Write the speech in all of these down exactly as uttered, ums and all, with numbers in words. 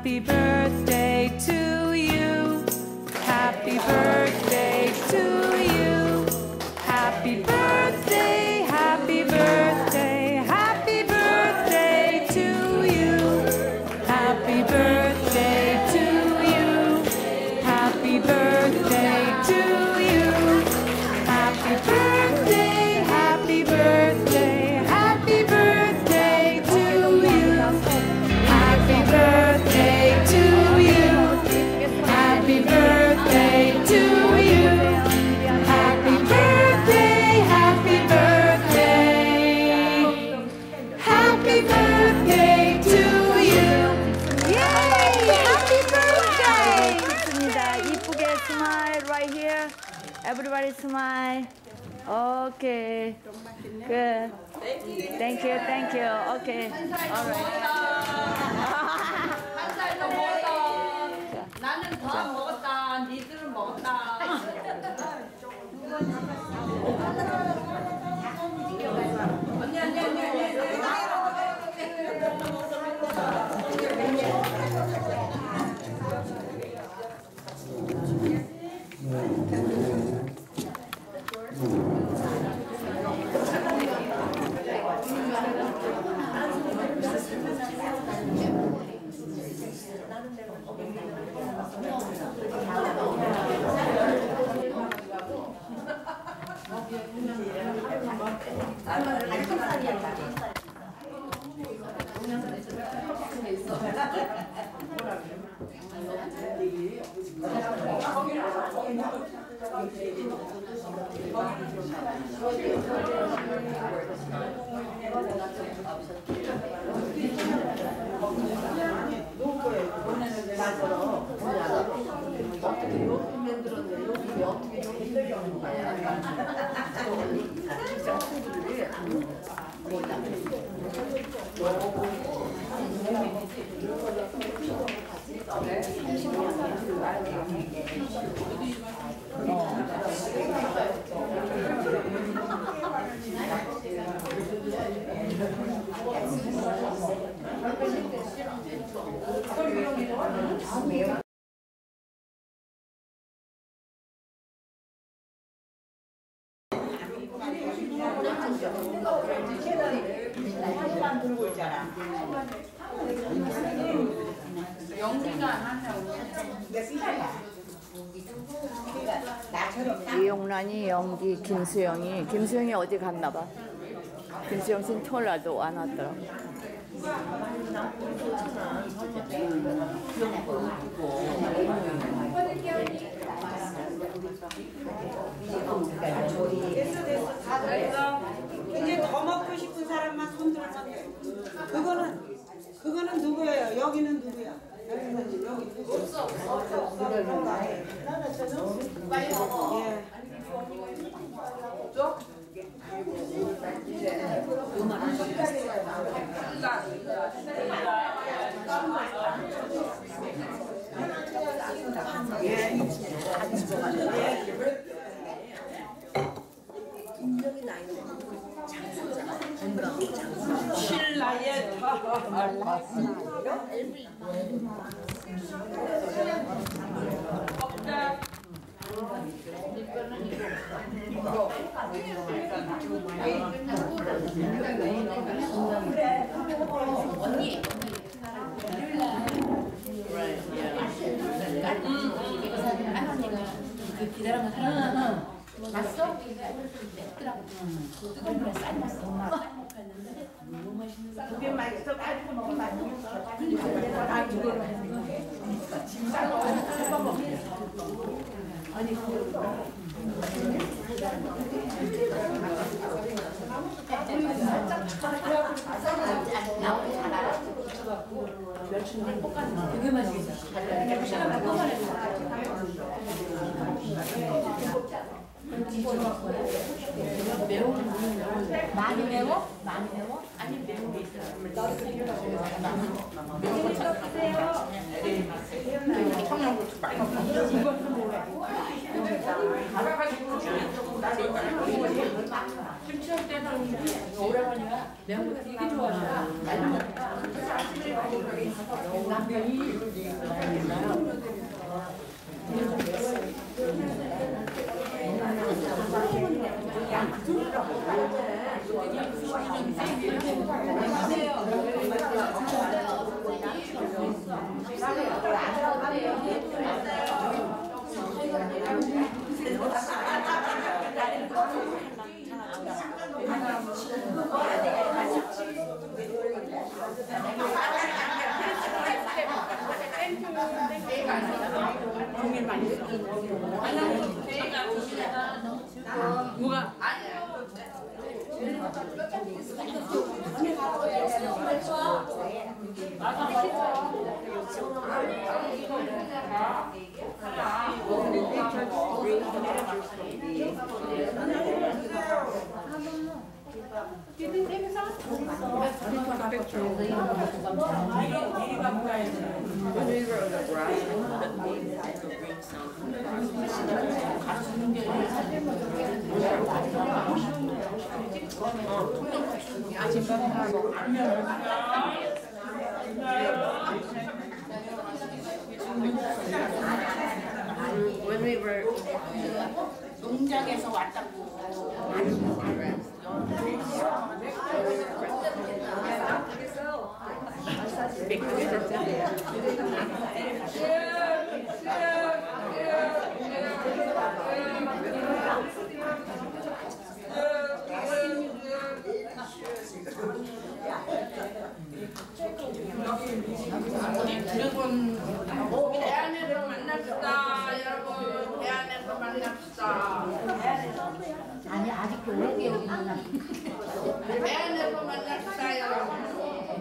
Happy birthday to you. Happy birthday to you. Happy birthday, happy birthday, happy birthday to you. Happy birthday to you. Happy birthday to you. Happy birthday, happy birthday, happy birthday to you. Happy birthday to you. Happy birthday to you. Happy birthday, happy birthday. Happy birthday to you. Yay! Happy birthday! 좋습니다. 이쁘게 smile right here. Everybody smile. Okay. Good. Thank you. Thank you. Okay. All right. 한 살 더 먹었다. 나는 더 안 먹었다. 니들은 먹었다. 언니 언니 언니 언니. 이용란이, 영기, 김수영이. 김수영이 어디 갔나 봐. 김수영 씨는 토요일 날도 안 왔더라. 이제 더 먹고 싶은 사람만 손 들면 돼. 그거는 그거는 누구예요? 여기는 누구야? 여기는 여기 누구? 없어 없어. 빨리 먹어. 예. 줘? 인정이 나이는 장수잖아. 건강 장수. 신라의 언니. 할머니가 그 기다란 거 사람 봤어? 맵더라고. 뜨거운 물에 삶았어. 삶고 했는데 너무 맛있는 그게 맛있어. 가지고 먹으면 맛있어. 그러니까 나 이거를 했는데 진짜 먹어. 아니 그 나오기 잘 알아. 멸치는 볶아서 되게 맛있어. 시간 볶아내서 매운 많이 매워? 많이 매워? 아니 매운 게 있어. 매운 거 찾으세요. 청양고추 많이 넣어. 김치할 때는 오래간이야. 매운 거 되게 좋아하셔. 남편이 뭐가? When we were 농장에서 왔다고. 드래곤 대안에서 만납시다 여러분. 대안에서 만납시다. 아니 아직도 오게 여기 있나? 대안에서 만납시다 여러분.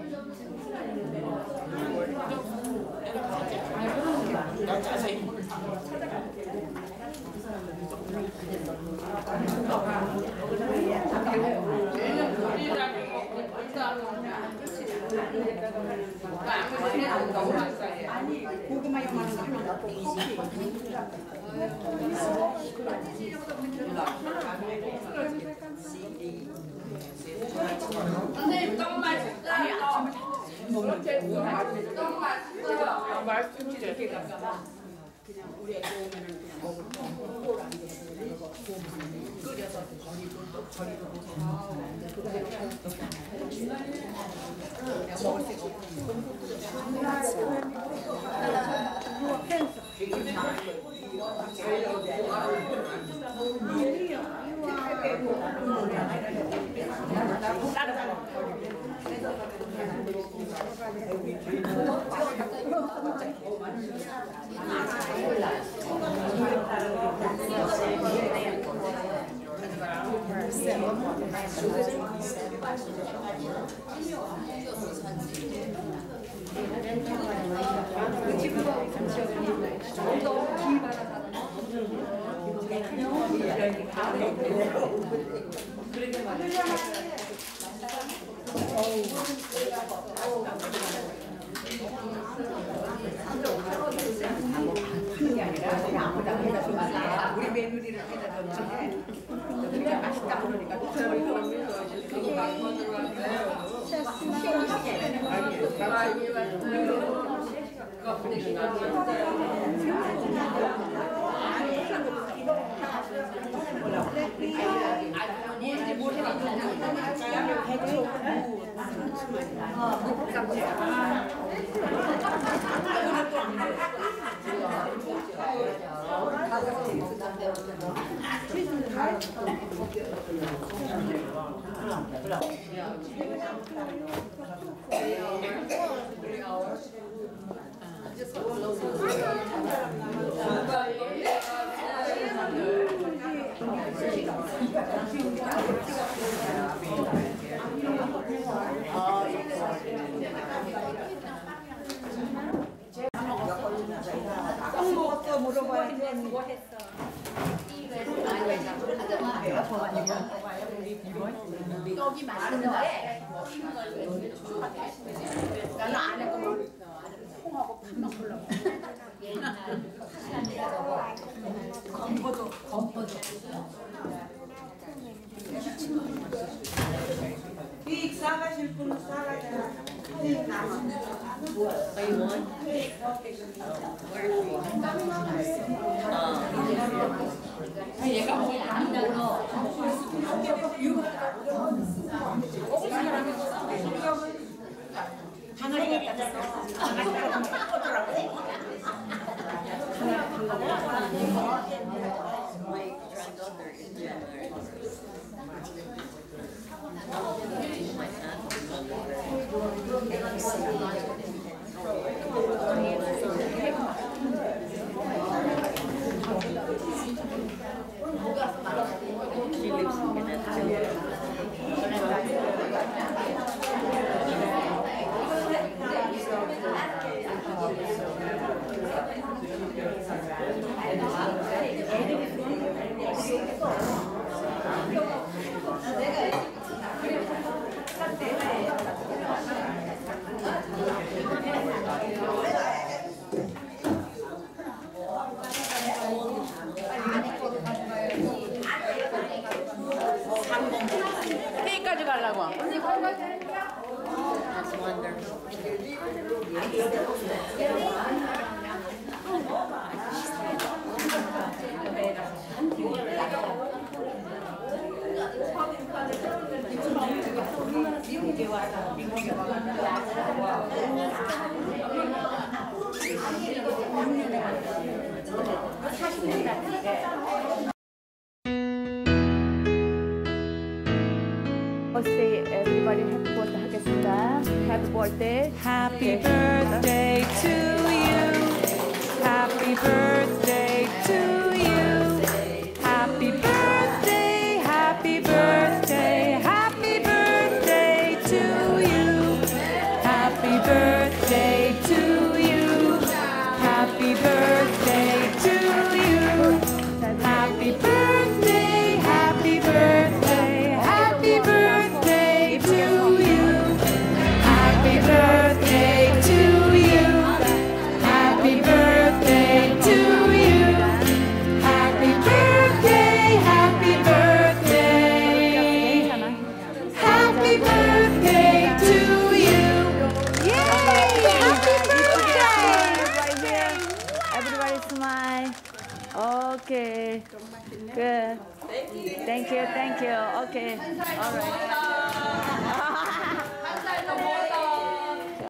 얘는 고기라고 먹고 불다고 고구마 요만한 거 하나 선생님 떡 맛있어요. 떡 맛있어요. 떡 맛있어요. 맛있지. 우리 며느리를 해다 줬는데 그러니까 맛있다 그러니까 뭔지 모르겠는데 백초 떡 먹었어 물어봐야지. 뭐 했어? 떡이 맛있는데 나는 안 해도 콩하고 밥만 골라 먹어. 건포도 건포도 빅 싸가실 분은 싸가잖아. 얘가 뭐 안 먹어. 회의까지 가려고. birthday everybody happy birthday 하겠습니다. Happy birthday. Happy birthday to you. Happy birthday to you. Happy birthday, happy birthday, happy birthday to you. Happy birthday to you. Happy birthday to you. Happy birthday, happy birthday, happy birthday to you. Happy birthday to you. Happy birthday to you. Happy birthday, happy birthday. Happy birthday to you. Yay! Happy birthday! Everybody smile. Okay. Good. Thank you, thank you. Okay. All right.